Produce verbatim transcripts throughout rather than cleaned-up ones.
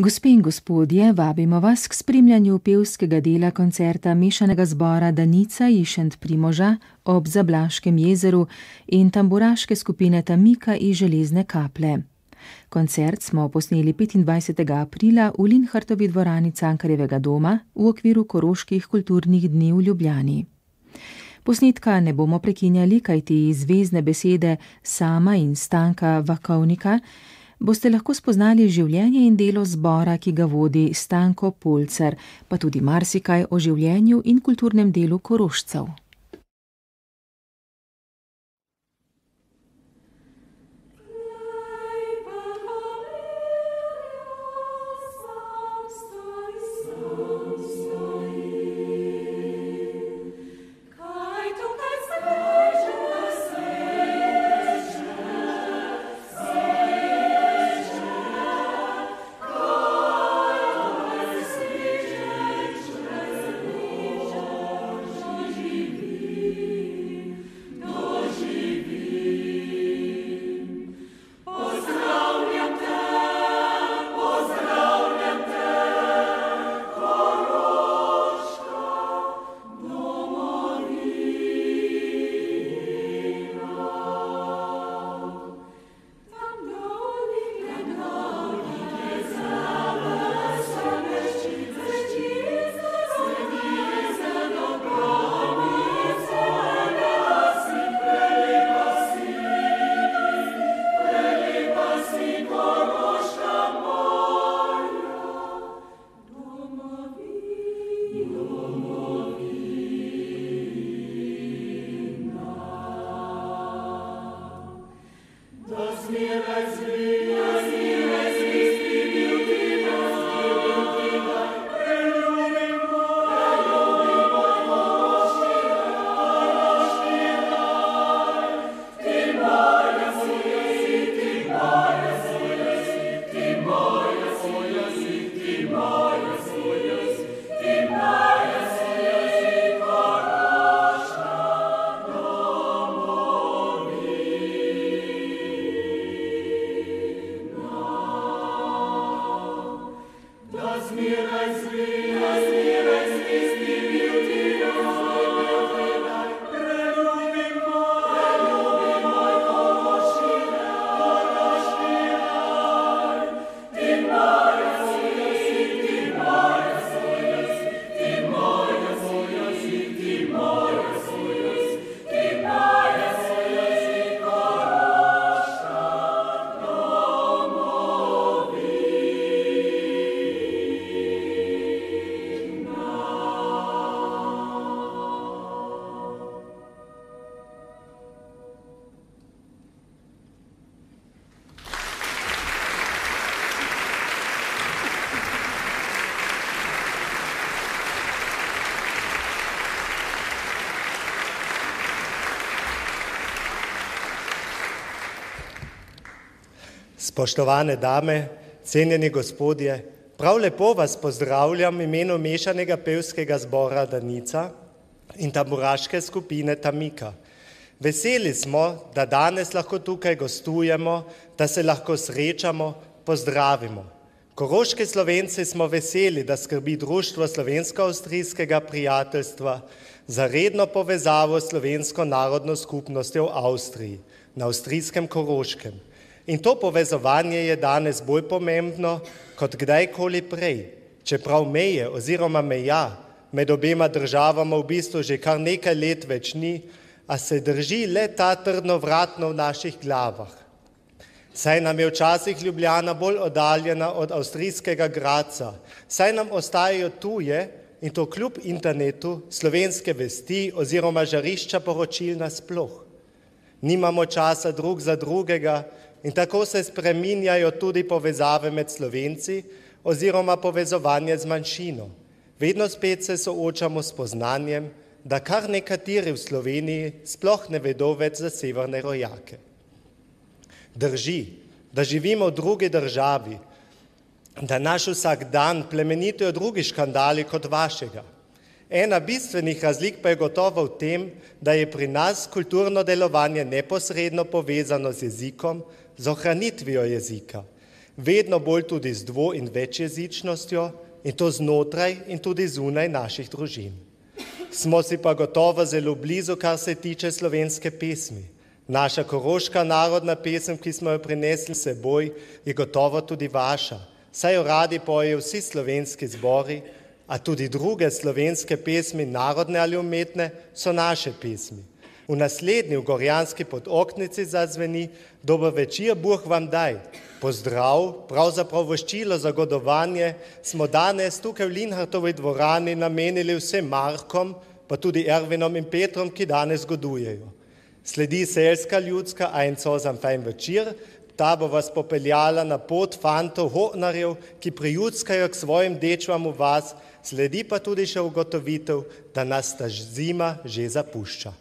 Gospe in gospodje, vabimo vas k spremljanju pevskega dela koncerta mešanega zbora Danica iz Šentprimoža ob Zablaškem jezeru in tamburaške skupine Tamika iz Železne Kaple. Koncert smo posneli petindvajsetega aprila v Linhartovi dvorani Cankarjevega doma v okviru Koroških kulturnih dni v Ljubljani. Posnetka ne bomo prekinjali, kajti zvezne besede Sama in Stanka Vakovnika boste lahko spoznali življenje in delo zbora, ki ga vodi Stanko Polcer, pa tudi marsikaj o življenju in kulturnem delu Korošcev. Spoštovane dame, cenjeni gospodje, prav lepo vas pozdravljam v imenu mešanega pevskega zbora Danica in tamburaške skupine Tamika. Veseli smo, da danes lahko tukaj gostujemo, da se lahko srečamo, pozdravimo. Koroški Slovenci smo veseli, da skrbi Društvo slovensko-avstrijskega prijateljstva za redno povezavo s slovensko narodno skupnostjo v Avstriji, na avstrijskem Koroškem. In to povezovanje je danes bolj pomembno kot kdajkoli prej, čeprav meje oziroma meja med obema državama v bistvu že kar nekaj let več ni, a se drži le ta trdno vratno v naših glavah. Saj nam je včasih Ljubljana bolj oddaljena od avstrijskega Gradca, saj nam ostajajo tuje, in to kljub internetu, slovenske vesti oziroma žarišča poročil nasploh. Nimamo časa drug za drugega, in tako se spreminjajo tudi povezave med Slovenci oziroma povezovanje z manjšino. Vedno spet se soočamo s poznanjem, da kar nekateri v Sloveniji sploh ne vedo več za severne rojake. Drži, da živimo v drugi državi, da naš vsak dan plemenitijo drugi škandali kot vašega. Ena bistvenih razlik pa je gotovo v tem, da je pri nas kulturno delovanje neposredno povezano z jezikom, z ohranitvijo jezika. vedno bolj tudi z dvo- in večjezičnostjo, in to znotraj in tudi zunaj naših družin. Smo si pa gotovo zelo blizu, kar se tiče slovenske pesmi. Naša koroška narodna pesem, ki smo jo prinesli s seboj, je gotovo tudi vaša, saj jo radi pojejo vsi slovenski zbori, a tudi druge slovenske pesmi, narodne ali umetne, so naše pesmi. V naslednji v Gorjanski Podoknici zazveni Dober večer, Bog vam daj. Pozdrav, pravzaprav voščilo za godovanje smo danes tukaj v Linhartovi dvorani namenili vsem Markom, pa tudi Ervinom in Petrom, ki danes godujejo. Sledi selska ljudska Ein cozam fajn večer, ta bo vas popeljala na pot fantov hotnarjev, ki prijudskajo k svojim dečvam v vas, sledi pa tudi še ugotovitev, da nas ta zima že zapušča.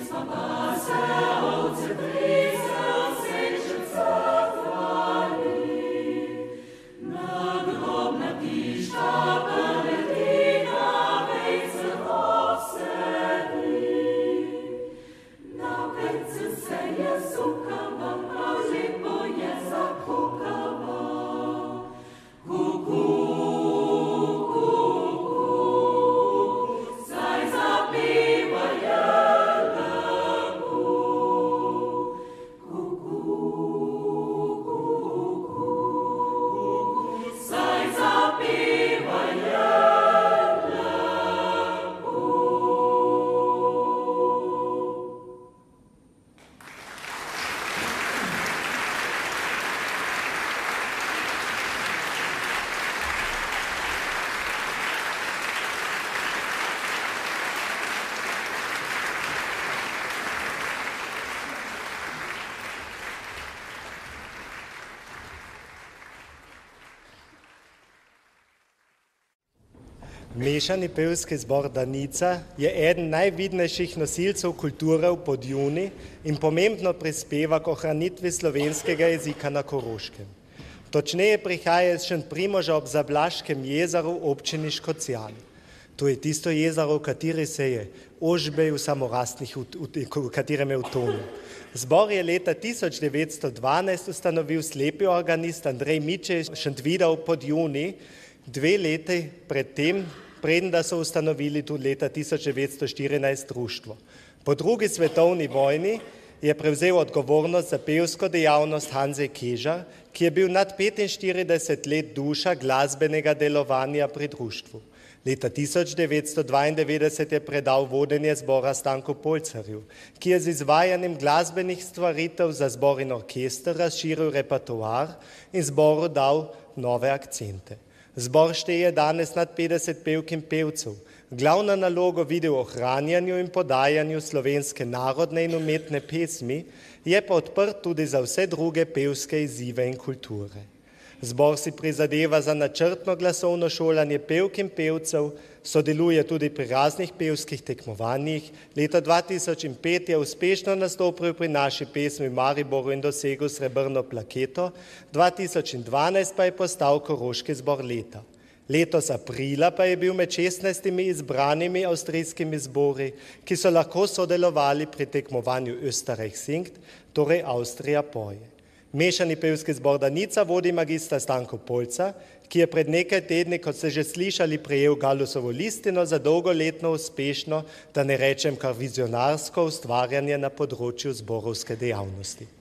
Mešani pevski zbor Danica je eden najvidnejših nosilcev kulture v Podjuni in pomembno prispeva k ohranitvi slovenskega jezika na Koroškem. Točneje prihaja iz Šentprimoža ob Zablaškem jezeru v občini Škocjan. To je tisto jezero, v kateri se je Ožbej v samorastnih, v katerem je utonil. Zbor je leta tisoč devetsto dvanajst ustanovil slepi organist Andrej Miče iz Šentvida v Podjuni, dve leti predtem, preden da so ustanovili tudi leta tisoč devetsto štirinajst društvo. Po drugi svetovni vojni je prevzel odgovornost za pevsko dejavnost Hanze Kežar, ki je bil nad petinštirideset let duša glasbenega delovanja pri društvu. Leta tisoč devetsto dvaindevetdeset je predal vodenje zbora Stanku Polcarju, ki je z izvajanjem glasbenih stvaritev za zbor in orkester razširil repertoar in zboru dal nove akcente. Zbor šteje danes nad petdeset pevk in pevcev. Glavno nalogo vidi v ohranjanju in podajanju slovenske narodne in umetne pesmi, je pa odprt tudi za vse druge pevske izzive in kulture. Zbor si prizadeva za načrtno glasovno šolanje pevk in pevcev, sodeluje tudi pri raznih pevskih tekmovanjih. Leta dva tisoč pet je uspešno nastopil pri naši pesmi v Mariboru in dosegel srebrno plaketo, dva tisoč dvanajst pa je postal Koroški zbor leta. Letos aprila pa je bil med šestnajstimi izbranimi avstrijskimi zbori, ki so lahko sodelovali pri tekmovanju Österreich singt, torej Avstrija poje. Mešani pevski zbor Danica vodi magistra Stanko Polca, ki je pred nekaj tedni, kot ste že slišali, prejel Galusovo listino za dolgoletno uspešno, da ne rečem kar vizionarsko ustvarjanje na področju zborovske dejavnosti.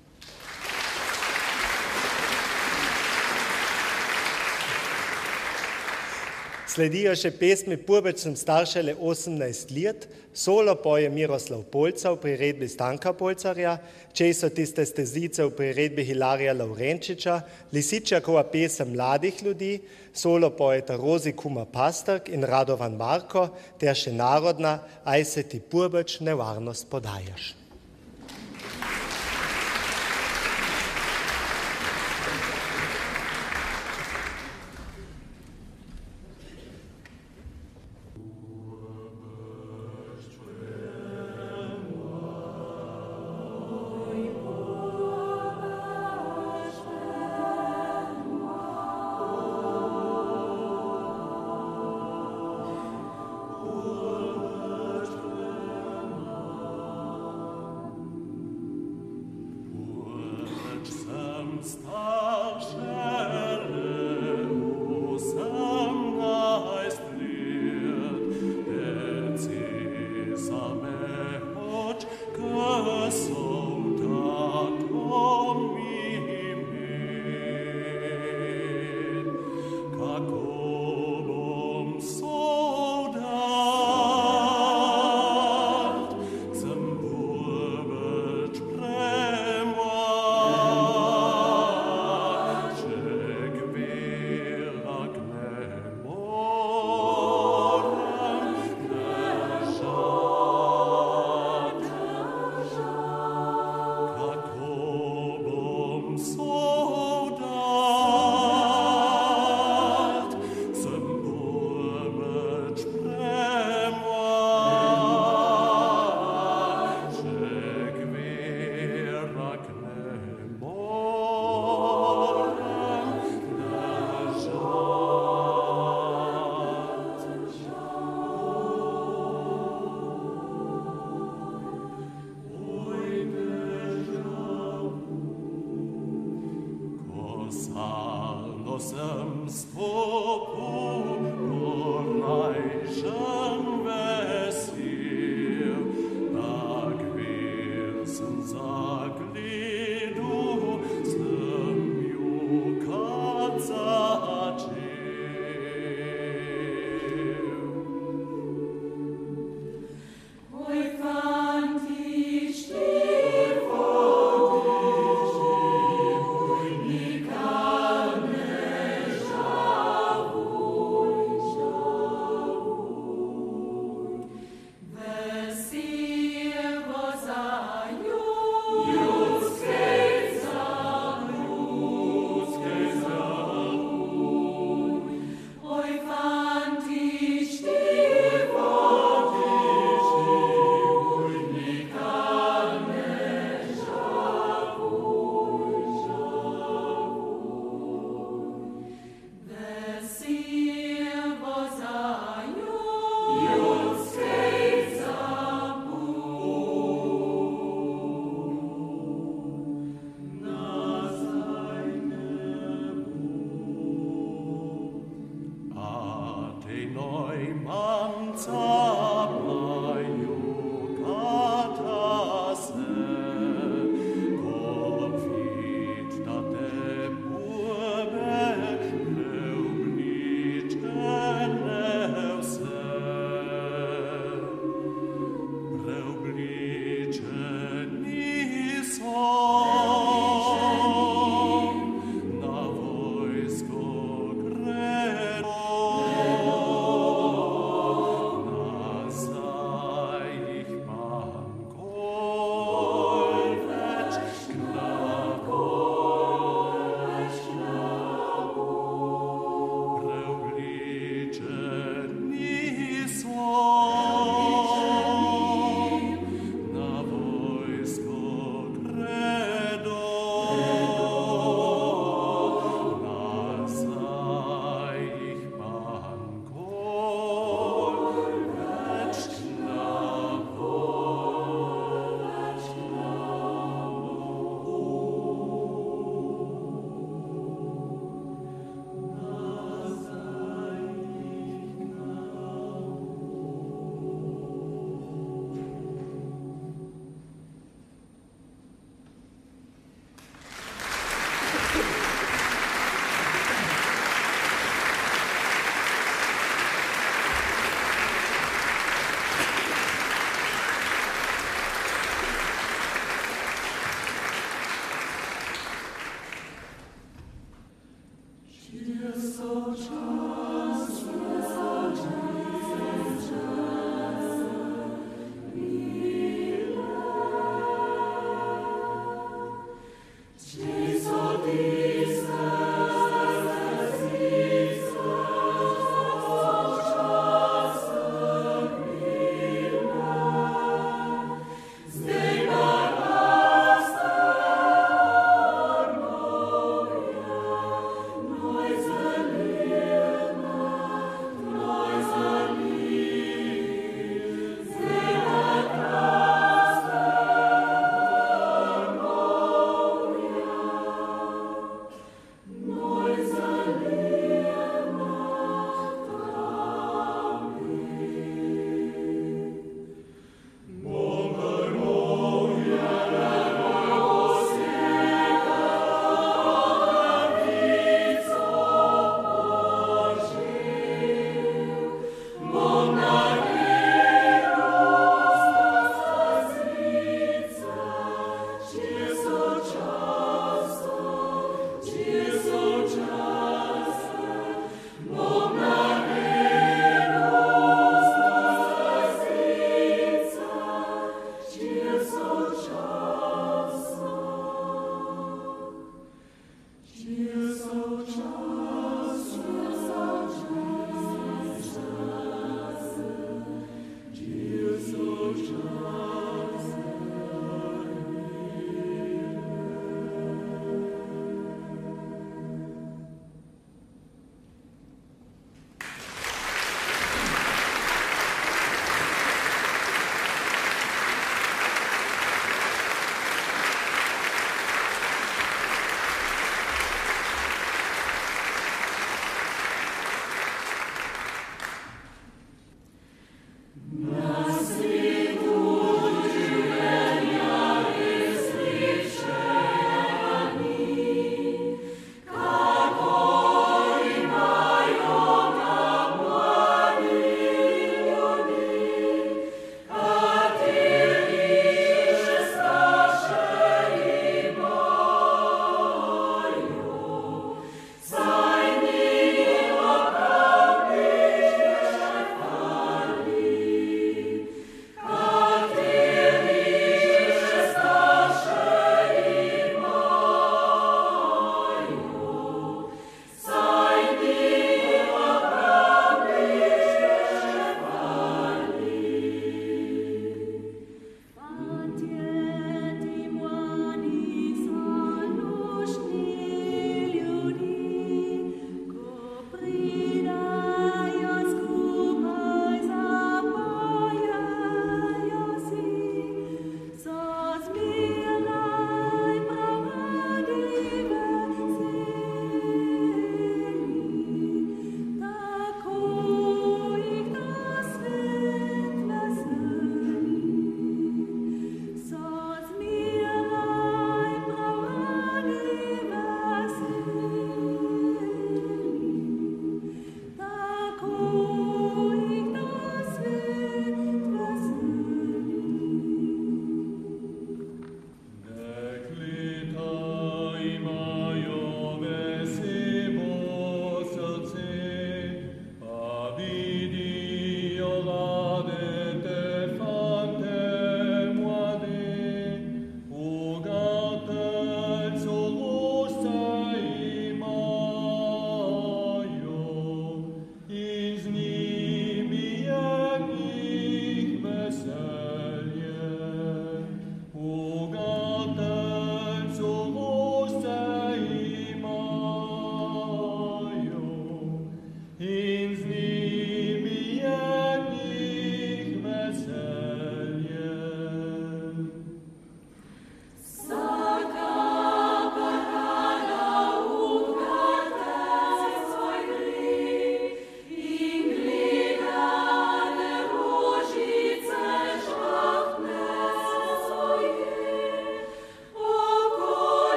Sledijo še pesmi Purbeč sem star šele osemnajst let, solo poje Miroslav Polca v priredbi Stanka Polcarja, Čej so tiste stezice v priredbi Hilarija Lavrenčiča, Lisičakova pesem mladih ljudi, solo pojeta Rozi Kuma Pastrk in Radovan Marko, ter še narodna Aj se ti Purbeč nevarnost podajaš. Nikar ne žaluj.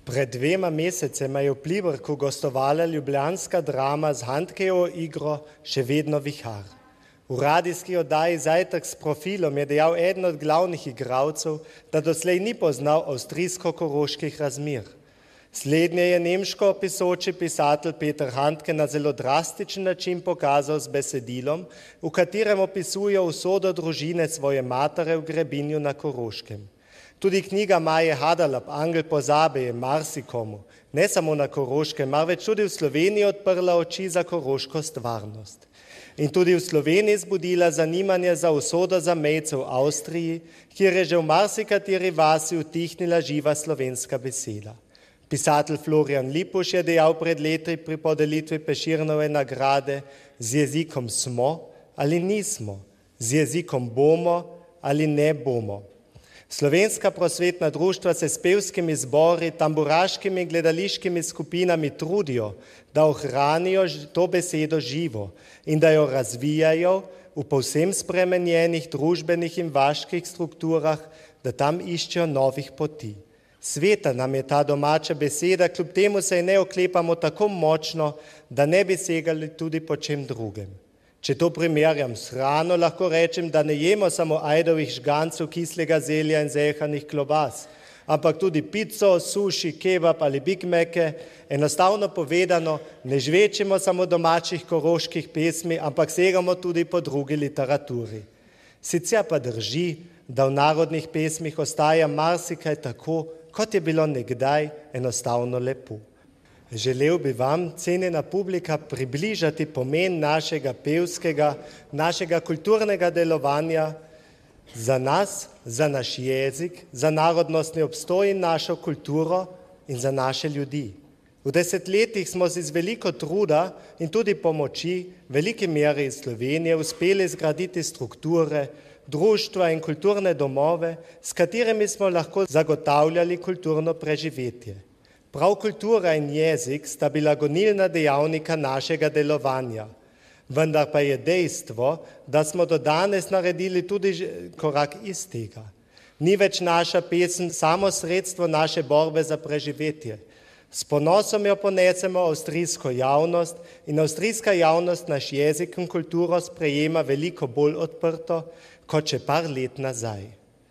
Pred dvema mesecema je v Pliberku gostovala ljubljanska drama z Handkejevo igro Še vedno vihar. V radijski oddaji Zajtrk s profilom je dejal eden od glavnih igralcev, da doslej ni poznal avstrijsko-koroških razmer. Slednje je nemško pisoči pisatelj Peter Handke na zelo drastičen način pokazal z besedilom, v katerem opisuje usodo družine svoje matere v Grebinju na Koroškem. Tudi knjiga Maje Hadalab, Angel pozabe, je marsikomu, ne samo na Koroškem, marveč tudi v Sloveniji odprla oči za koroško stvarnost. In tudi v Sloveniji zbudila zanimanje za usodo zamejcev v Avstriji, kjer je že v marsikateri vasi utihnila živa slovenska beseda. Pisatelj Florian Lipuš je dejal pred leti pri podelitvi Prešernove nagrade: z jezikom smo ali nismo, z jezikom bomo ali ne bomo. Slovenska prosvetna društva se s pevskimi zbori, tamburaškimi in gledališkimi skupinami trudijo, da ohranijo to besedo živo in da jo razvijajo v povsem spremenjenih družbenih in vaških strukturah, da tam iščejo novih poti. Sveta nam je ta domača beseda, kljub temu se je ne oklepamo tako močno, da ne bi segali tudi po čem drugem. Če to primerjam s hrano, lahko rečem, da ne jemo samo ajdovih žgancev, kislega zelja in zehanih klobas, ampak tudi pico, suši, kebab ali Big Mace. Enostavno povedano, ne žvečimo samo domačih koroških pesmi, ampak segamo tudi po drugi literaturi. Sicer pa drži, da v narodnih pesmih ostaja marsikaj tako, kot je bilo nekdaj enostavno lepo. Želel bi vam, cenjena publika, približati pomen našega pevskega, našega kulturnega delovanja za nas, za naš jezik, za narodnostni obstoj in našo kulturo in za naše ljudi. V desetletjih smo si z veliko truda in tudi pomoči v veliki meri iz Slovenije uspeli zgraditi strukture, društva in kulturne domove, s katerimi smo lahko zagotavljali kulturno preživetje. Prav kultura in jezik sta bila gonilna dejavnika našega delovanja. Vendar pa je dejstvo, da smo do danes naredili tudi korak iz tega. Ni več naša pesem samo sredstvo naše borbe za preživetje. S ponosom jo ponesemo avstrijsko javnost in avstrijska javnost naš jezik in kulturo sprejema veliko bolj odprto, kot še par let nazaj.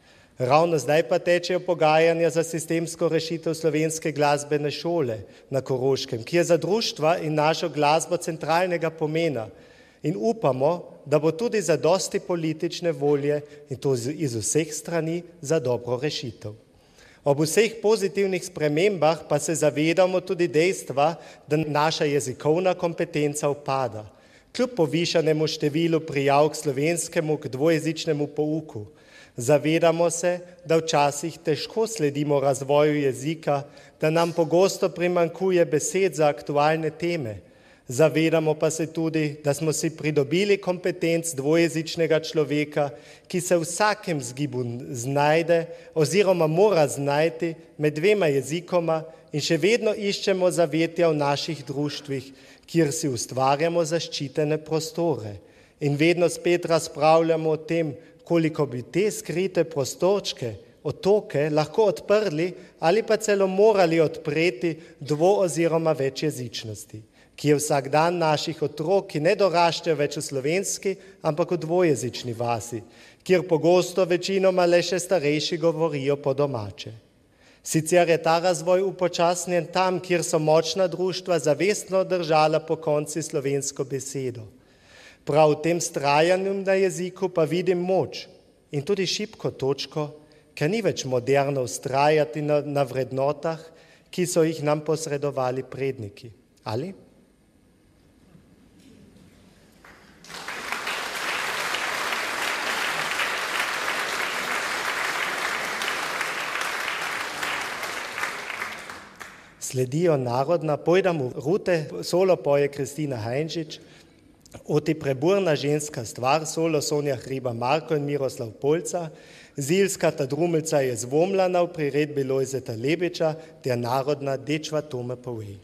Ravno zdaj pa tečejo pogajanja za sistemsko rešitev slovenske glasbene šole na Koroškem, ki je za društva in našo glasbo centralnega pomena. In upamo, da bo tudi za dosti politične volje in to iz vseh strani za dobro rešitev. Ob vseh pozitivnih spremembah pa se zavedamo tudi dejstva, da naša jezikovna kompetenca upada. Kljub povišanemu številu prijav k slovenskemu, k dvojezičnemu pouku. Zavedamo se, da včasih težko sledimo razvoju jezika, da nam pogosto primanjkuje besed za aktualne teme. Zavedamo pa se tudi, da smo si pridobili kompetenc dvojezičnega človeka, ki se v vsakem zgibu znajde oziroma mora znajti med dvema jezikoma in še vedno iščemo zavetja v naših društvih, kjer si ustvarjamo zaščitene prostore. In vedno spet razpravljamo o tem, koliko bi te skrite prostorčke, otoke lahko odprli ali pa celo morali odpreti dvo- oziroma večjezičnosti, ki je vsak dan naših otrok, ki ne doraščajo več v slovenski, ampak v dvojezični vasi, kjer pogosto večinoma le še starejši govorijo po domače. Sicer je ta razvoj upočasnjen tam, kjer so močna društva zavestno držala po konci slovensko besedo. Prav v tem vztrajanju na jeziku pa vidim moč in tudi šibko točko, ker ni več moderno vztrajati na, na vrednotah, ki so jih nam posredovali predniki. Ali? Sledijo narodna, pojdam v rute, solo poje Kristina Hajnčič, Oti preburna ženska stvar, solo Sonja Hriba-Marko in Miroslav Polca, zilska ta drumelca je zvomljena v priredbi Lojzeta Lebiča, ter narodna Dečva Tome povej.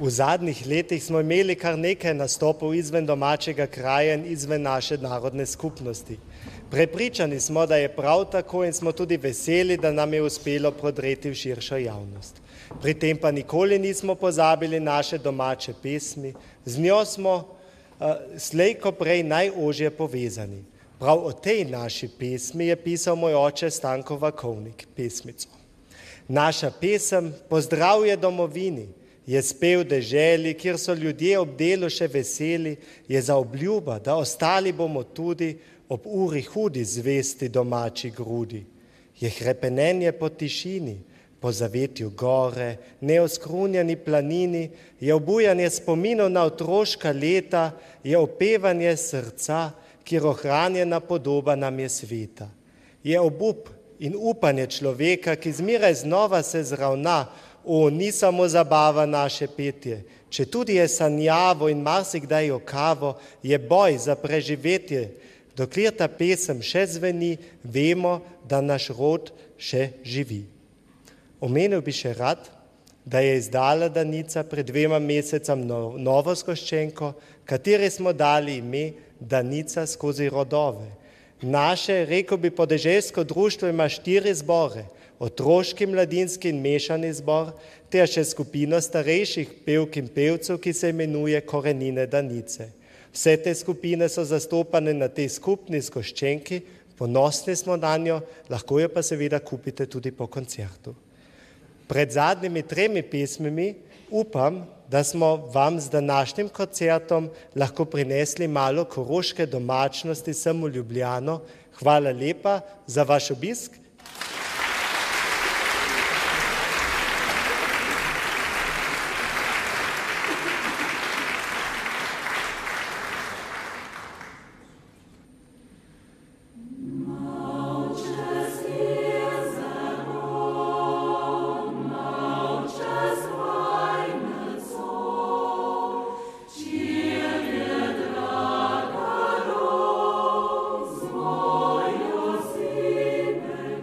V zadnjih letih smo imeli kar nekaj nastopov izven domačega kraja in izven naše narodne skupnosti. Prepričani smo, da je prav tako in smo tudi veseli, da nam je uspelo prodreti v širšo javnost. Pri tem pa nikoli nismo pozabili naše domače pesmi, z njo smo uh, slejko prej najožje povezani. Prav o tej naši pesmi je pisal moj oče Stanko Vakovnik, pesmico. Naša pesem Pozdravje domovini je spev deželi, kjer so ljudje ob delu še veseli, je za obljuba, da ostali bomo tudi ob uri hudi zvesti domači grudi. Je hrepenenje po tišini, po zavetju gore, neoskrunjeni planini, je obujanje spominov na otroška leta, je opevanje srca, kjer ohranjena podoba nam je sveta. Je obup in upanje človeka, ki zmeraj znova se zravna, o, ni samo zabava naše petje, če tudi je sanjavo in marsikdaj jokavo, je boj za preživetje. Dokler ta pesem še zveni, vemo, da naš rod še živi. Omenil bi še rad, da je izdala Danica pred dvema mesecem novo zgoščenko, kateri smo dali ime Danica skozi rodove. Naše, rekel bi, podeželsko društvo ima štiri zbore, otroški, mladinski in mešani zbor, ter še skupino starejših pevk in pevcev, ki se imenuje Korenine Danice. Vse te skupine so zastopane na tej skupni zgoščenki, ponosni smo na njo, lahko jo pa seveda kupite tudi po koncertu. Pred zadnjimi tremi pesmimi upam, da smo vam z današnjim koncertom lahko prinesli malo koroške domačnosti sem v Ljubljano. Hvala lepa za vaš obisk. Amen.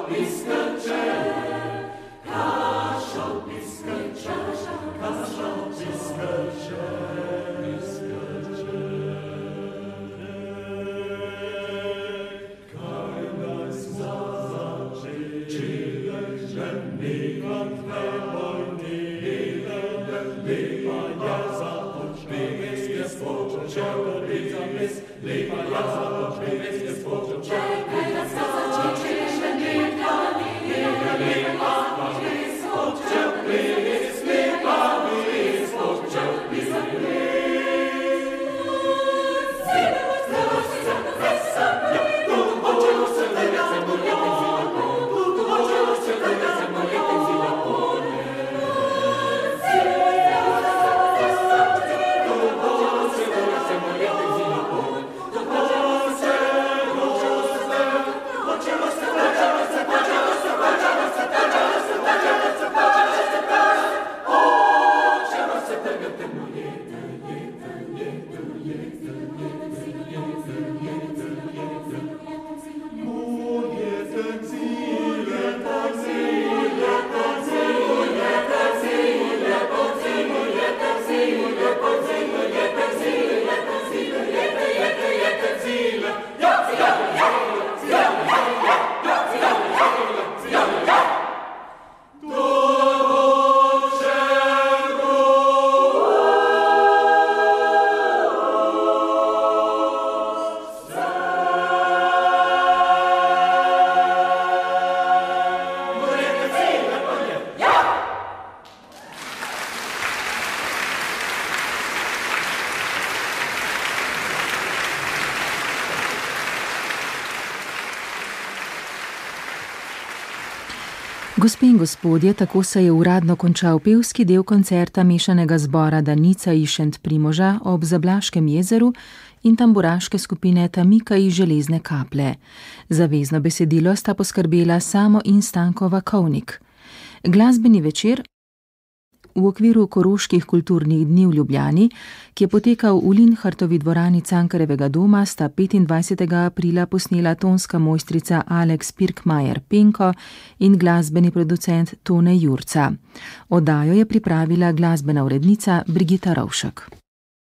Gospe in gospodje, tako se je uradno končal pevski del koncerta mešanega zbora Danica iz Šentprimoža ob Zablaškem jezeru in tamburaške skupine Tamika iz Železne Kaple. Za vezno besedilo sta poskrbela Samo in Stanko Vakovnik. Glasbeni večer v okviru Koroških kulturnih dni v Ljubljani, ki je potekal v Linhartovi dvorani Cankarjevega doma, sta petindvajsetega aprila posnela tonska mojstrica Alex Pirkmajer Penko in glasbeni producent Tone Jurca. Oddajo je pripravila glasbena urednica Brigita Rovšek.